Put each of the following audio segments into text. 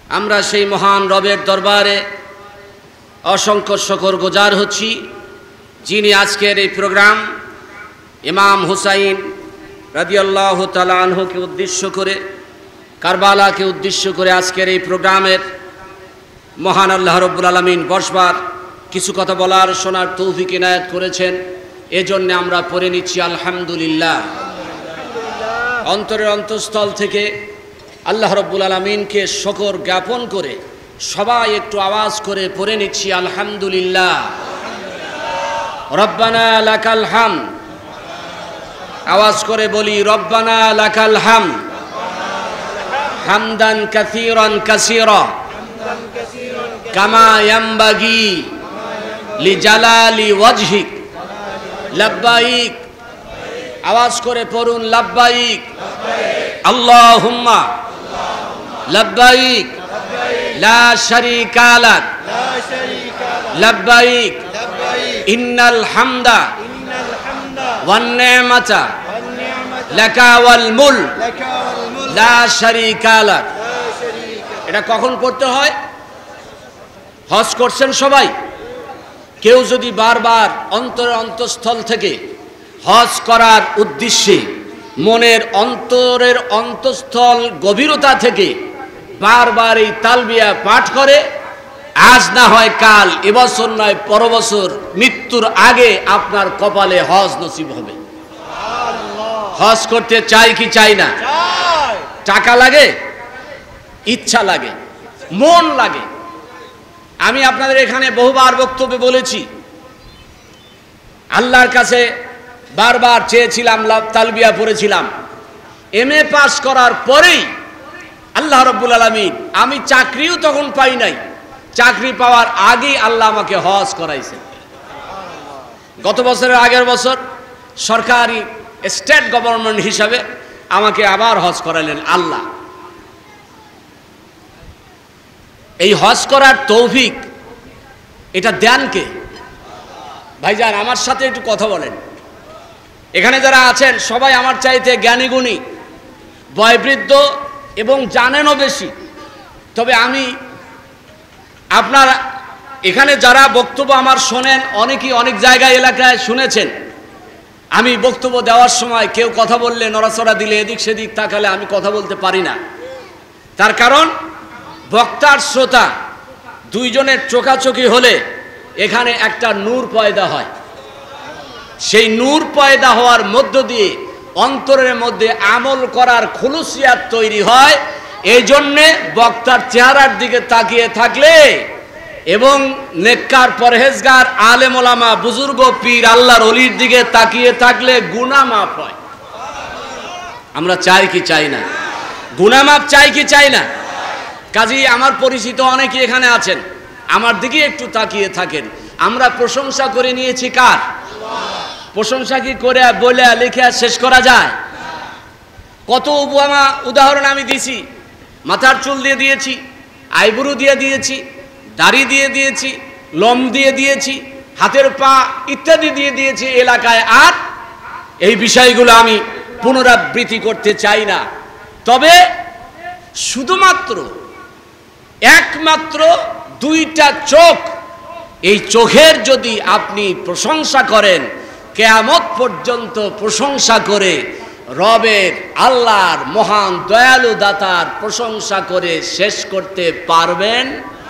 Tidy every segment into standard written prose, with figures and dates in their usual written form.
আমরা সেই মহান রবের দরবারে অসংখ্য শুকরগুজার হচ্ছি, যিনি আজকের এই প্রোগ্রাম ইমাম হুসাইন রাদিয়াল্লাহু তাআলা আনহুকে উদ্দেশ্য করে, কারবালাকে উদ্দেশ্য করে আজকের এই প্রোগ্রামের মহান আল্লাহ রাব্বুল আলামিন বসবার কিছু কথা বলার শোনার তৌফিক ইনায়াত করেছেন। এজন্য আমরা পড়ে নিচ্ছি আলহামদুলিল্লাহ। অন্তরের অন্তঃস্থল থেকে আল্লাহ রাব্বুল আলামিনকে শুকর জ্ঞাপন করে সবাই একটু আওয়াজ করে পড়ে নিচ্ছি আলহামদুলিল্লাহ। রব্বানা লাকাল হামদ, আওয়াজ করে বলি রব্বানা লাকাল হামদ হামদান কাসীরান কাসীরা কামা ইয়ানবাগি লিজালালি ওয়াজহিক লাব্বাইক। আওয়াজ করে পড়ুন লাব্বাইক আল্লাহুম্মা লাব্বাইক লা শারীকা লাক লাব্বাইক ইন্নাল হামদা ওয়ান নি'মাতা লাকা ওয়াল মুলক লা শারীকা লাক। এটা কখন পড়তে হয়? হজ করছেন সবাই? কেউ যদি বারবার অন্তরের অন্তঃস্থল থেকে হজ করার উদ্দেশ্যে মনের অন্তরের অন্তঃস্থল গভীরতা থেকে বারবার এই তালবিয়া পাঠ করে, আজ না হয় কাল, এবছর নয় পর বছর, মৃত্যুর আগে আপনার কপালে হজ নসিব হবে। হজ করতে চাই কি চাই না? টাকা লাগে, ইচ্ছা লাগে, মন লাগে। আমি আপনাদের এখানে বহুবার বক্তব্যে বলেছি, আল্লাহর কাছে বারবার চেয়েছিলাম, তালবিয়া পড়েছিলাম। এমএ পাস করার পরেই আল্লাহ রাব্বুল আলামিন, আমি চাকরিও তখন পাই নাই, চাকরি পাওয়ার আগেই আল্লাহ আমাকে হজ করাইছেন। গত বছরের আগের বছর সরকারি স্টেট গভর্নমেন্ট হিসাবে আমাকে আবার হজ করালেন আল্লাহ। এই হজ করার তৌফিক এটা দেন কে? ভাইজান আমার সাথে একটু কথা বলেন। এখানে যারা আছেন সবাই আমার চাইতে জ্ঞানী গুণী, বয়োবৃদ্ধ এবং জানেনও বেশি। তবে আমি আপনারা এখানে যারা বক্তব্য আমার শোনেন, অনেকেই অনেক জায়গায় এলাকায় শুনেছেন, আমি বক্তব্য দেওয়ার সময় কেউ কথা বললে, নড়াচড়া দিলে, এদিক সেদিক তাকালে আমি কথা বলতে পারি না। তার কারণ বক্তার শ্রোতা দুইজনের চোখাচোখি হলে এখানে একটা নূর পয়দা হয়। সেই নূর পয়দা হওয়ার মধ্য দিয়ে অন্তরের মধ্যে আমল করার খুলুসিয়াত তৈরি হয়। এই জন্যে বক্তার চেহারার দিকে তাকিয়ে থাকলে এবং নেককার পরহেজগার আলেম ওলামা বুজুর্গ পীর আল্লাহর ওলির দিকে তাকিয়ে থাকলে গুনাহ মাফ হয়। আমরা চাই কি চাই না? গুনাহ মাফ চাই কি চাই না? কাজেই আমার পরিচিত অনেকে এখানে আছেন, আমার দিকে একটু তাকিয়ে থাকেন। আমরা প্রশংসা করে নিয়েছি কার? প্রশংসা কি করে বলে লিখে শেষ করা যায়? কত উপমা উদাহরণ আমি দিয়েছি। মাথার চুল দিয়ে দিয়েছি, আইব্রু দিয়ে দিয়েছি, দাড়ি দিয়ে দিয়েছি, লোম দিয়ে দিয়েছি, হাতের পা ইত্যাদি দিয়ে দিয়েছি এলাকায়। আর এই বিষয়গুলো আমি পুনরাবৃত্তি করতে চাই না। তবে শুধুমাত্র একমাত্র দুইটা চোখ, এই চোখের যদি আপনি প্রশংসা করেন, কিয়ামত পর্যন্ত প্রশংসা করে রবের আল্লাহর মহান দয়ালু দাতার প্রশংসা করে শেষ করতে পারবেন?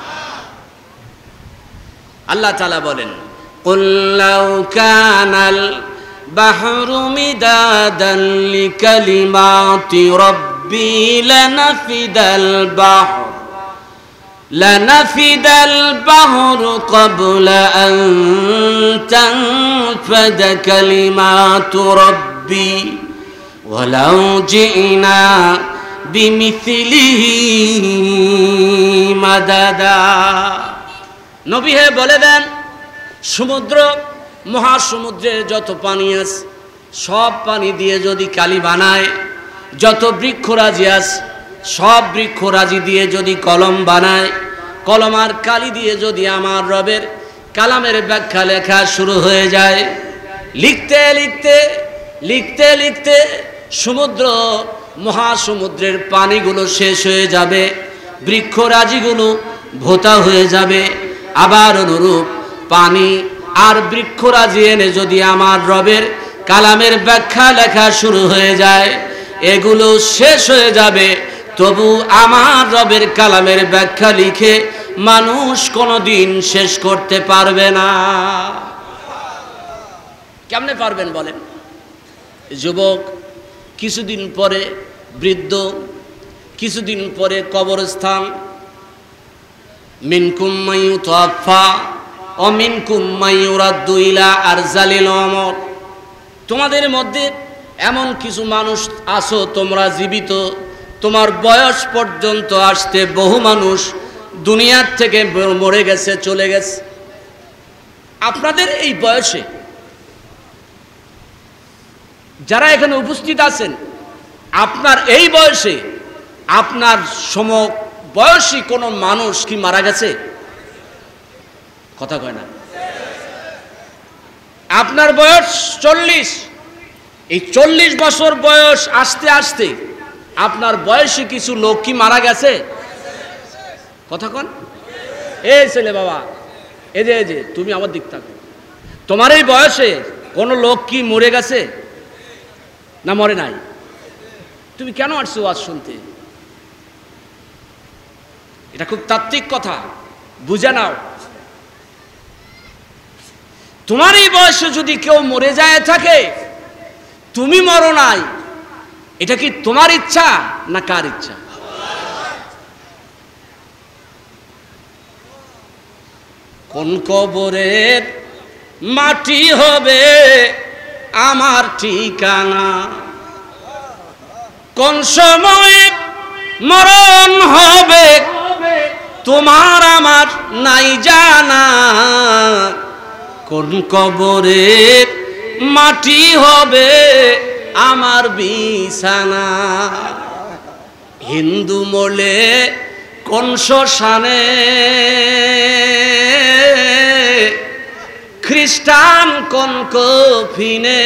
আল্লাহ তাআলা বলেন, কুল লাউ কানাল বাহরু মিদাদান লিকালিমাতি রাব্বি লানাফিদাল বাহর لنفد البحر قبل أن تنفد كلمات ربي ولو جئنا بمثله مددا। নবী হে বলে দেন, সমুদ্র মহাসমুদ্রের যত পানি আছে সব পানি দিয়ে যদি কালি বানায়, যত বৃক্ষরাজি আছে সব বৃক্ষরাজি দিয়ে যদি কলম বানায়, কলম আর কালি দিয়ে যদি আমার রবের কালামের ব্যাখ্যা লেখা শুরু হয়ে যায়, লিখতে লিখতে লিখতে লিখতে সমুদ্র মহাসমুদ্রের পানিগুলো শেষ হয়ে যাবে। বৃক্ষরাজিগুলো ভোতা হয়ে যাবে। আবার অনুরূপ পানি আর বৃক্ষরাজি এনে যদি আমার রবের কালামের ব্যাখ্যা লেখা শুরু হয়ে যায়, এগুলো শেষ হয়ে যাবে, তবু আমার রবের কালামের ব্যাখ্যা লিখে মানুষ কোনোদিন শেষ করতে পারবে না। কেমনে পারবেন বলেন? যুবক কিছুদিন পরে বৃদ্ধ, কিছুদিন পরে কবরস্থান। মিনকুম মাইয়ুতাফা ও মিনকুম মাইয়ুরাদ্দু ইলা আরজালিল উমর। তোমাদের মধ্যে এমন কিছু মানুষ আছো, তোমরা জীবিত, তোমার বয়স পর্যন্ত আসতে বহু মানুষ দুনিয়ার থেকে মরে গেছে, চলে গেছে। আপনাদের এই বয়সে যারা এখানে উপস্থিত আছেন, আপনার এই বয়সে আপনার সমবয়সী কোনো মানুষ কি মারা গেছে? কথা কয় না। আপনার বয়স 40, এই 40 বছর বয়স আসতে আসতে আপনার বয়সী কিছু লোক কি মারা গেছে? কথা কন। এই ছেলে বাবা, এই যে তুমি আমার দিক থাকো, তোমার এই বয়সে কোনো লোক কি মরে গেছে না মরে নাই? তুমি কেন আসছো ওয়াজ শুনতে? এটা খুব তাত্ত্বিক কথা, বুঝে নাও। তোমার এই বয়সে যদি কেউ মরে যায় থাকে, তুমি মরো নাই, এটা কি তোমার ইচ্ছা না কার ইচ্ছা? কোন কবরের মাটি হবে আমার ঠিকানা, কোন সময় মরণ হবে তোমার আমার নাই জানা, কোন কবরের মাটি হবে আমার বিছানা। হিন্দু মরলে কোন শ্মশানে, খ্রিস্টান কোন কফিনে,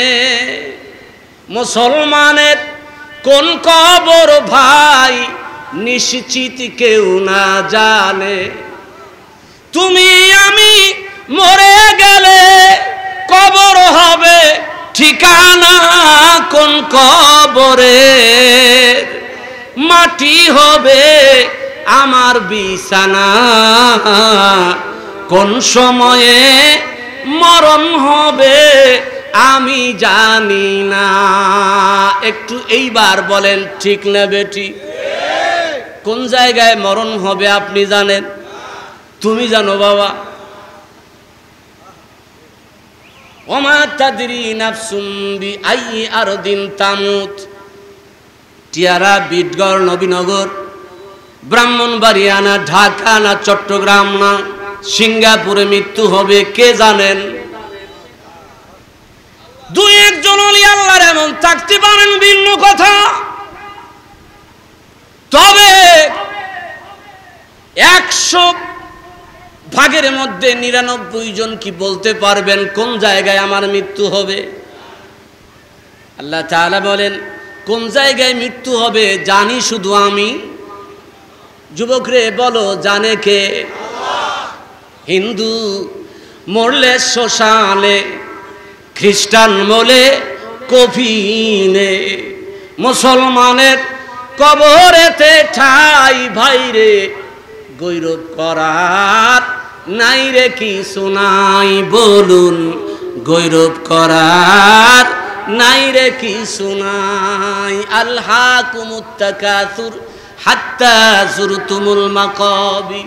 মুসলমানের কোন কবর ভাই নিশ্চিত কেউ না জানে। তুমি আমি মরে গেলে কবর হবে ঠিকানা, কোন কবরের মাটি হবে আমার বিছানা, কোন সময়ে মরণ হবে আমি জানি না। একটু এইবার বলেন ঠিক না বেটি? কোন জায়গায় মরণ হবে আপনি জানেন? তুমি জানো বাবা? ওমা তাদরি নাফসুম বিআইয়ি আরদিন তামুত। টিয়ারা, বিটগড়, নবীনগর, ব্রাহ্মণবাড়িয়া না ঢাকা না চট্টগ্রাম না সিঙ্গাপুরে মৃত্যু হবে কে জানেন? দুই একজন ওলি আল্লাহর এমন থাকতে পারেন, ভিন্ন কথা। তবে 100 ভাগের মধ্যে 99 জন কি বলতে পারবেন কোন জায়গায় আমার মৃত্যু হবে? আল্লাহ তাআলা বলেন, কোন জায়গায় মৃত্যু হবে জানি শুধু আমি। যুবকরে বলো, জানে কে? হিন্দু মরলে শ্মশানে, খ্রিস্টান মরলে কফিনে, মুসলমানের কবরেতে ঠাই ভাইরে, গৌরব করার নাই রে কিছু নাই, বলুন গৌরব করার নাই রে কিছু নাই। আলহাকুমুত তাকাসুর হাত্তা যুরতুমুল মাকাবির।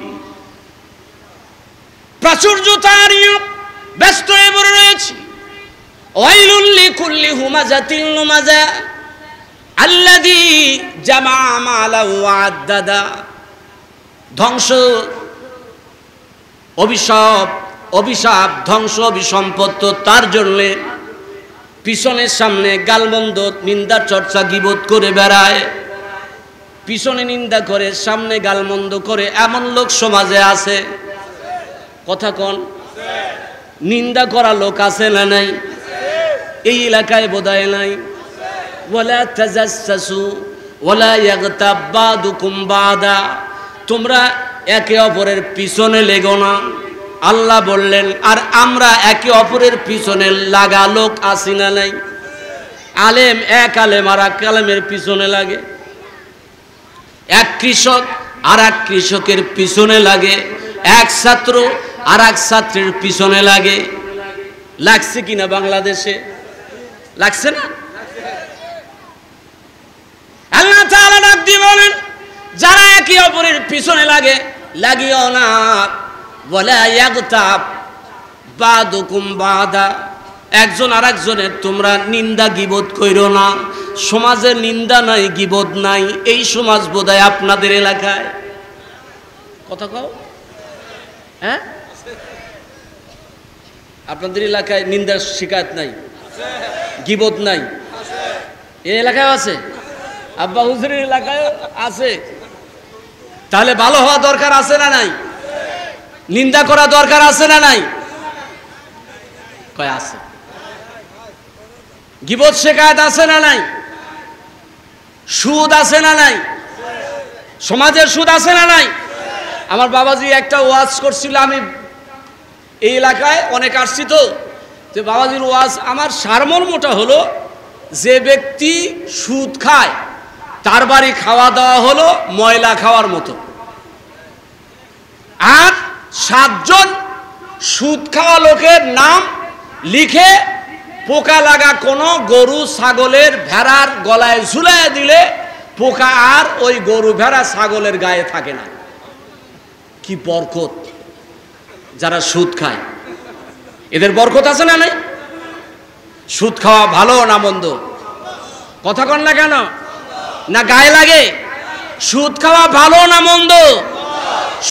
প্রাচুর্যতার ব্যস্ত হয়ে পড়ে রয়েছি। ওয়াইলুল লিকুল্লি হুমাজাতিল লুমাজা আল্লাযী জামা মালা ওয়া আদ্দাদা। ধ্বংস, অভিশাপ, অভিশাপ, ধ্বংস, অভিসম্পত্ত তার জন্য পিছনের সামনে গালমন্দ, নিন্দা, চর্চা, গীবত করে বেড়ায়। পিছনে নিন্দা করে, সামনে গালমন্দ করে এমন লোক সমাজে আছে। কথা কোন? নিন্দা করা লোক আছে না নাই? এই এলাকায় বোধহয় নাই। ওয়ালা তাজাসসু ওয়ালা ইয়াগতাব বাদুকুম বাদা। তোমরা একে অপরের পিছনে লেগো না। আল্লাহ বললেন, আর আমরা একে অপরের পিছনে লাগা লোক আছি না নাই? আলেম এক আলেম আর এক আলেমের পিছনে লাগে, এক কৃষক আর এক কৃষকের পিছনে লাগে, এক ছাত্র আর এক ছাত্রের পিছনে লাগে। লাগছে কিনা বাংলাদেশে? লাগছে না? আল্লাহ তাআলা ডাক দিয়ে বলেন, যারা একে অপরের পিছনে লাগে লাগিও না। ওয়ালা ইয়াগতাব বাদুকুম বাদা, একজন আরেকজনের তোমরা নিন্দা গীবত কইরো না। সমাজে নিন্দা নাই, গীবত নাই, এই সমাজ বোধহয় আপনাদের এলাকায়। কথা কও, হ্যাঁ? আপনাদের এলাকায় নিন্দার শিকায়ত নাই, গীবত নাই? এই এলাকায় আছে, আব্বা হুজুরের এলাকায় আছে। তাহলে ভালো হওয়া দরকার আছে না নাই? নিন্দা করা দরকার আছে না নাই? কয় আছে। গীবত শিকায়ত আছে না নাই? সুদ আছে না নাই? সমাজের সুদ আছে না নাই? আমার বাবাজি একটা ওয়াজ করছিল, আমি এই এলাকায় অনেক আসছি তো, যে বাবাজির ওয়াজ আমার সারমর্মটা হলো, যে ব্যক্তি সুদ খায় তার বাড়ি খাওয়া দাওয়া হলো ময়লা খাওয়ার মতো। আর 7 জন সুদ খাওয়া লোকের নাম লিখে পোকা লাগা কোনো গরু ছাগলের ভেড়ার গলায় ঝুলায় দিলে পোকা আর ওই গরু ভেড়া ছাগলের গায়ে থাকে না। কি বরকত যারা সুদ খায়, এদের বরকত আছে না নাই? সুদ খাওয়া ভালো না মন্দ? কথা কন না কেন? না গায়ে লাগে? সুদ খাওয়া ভালো না মন্দ?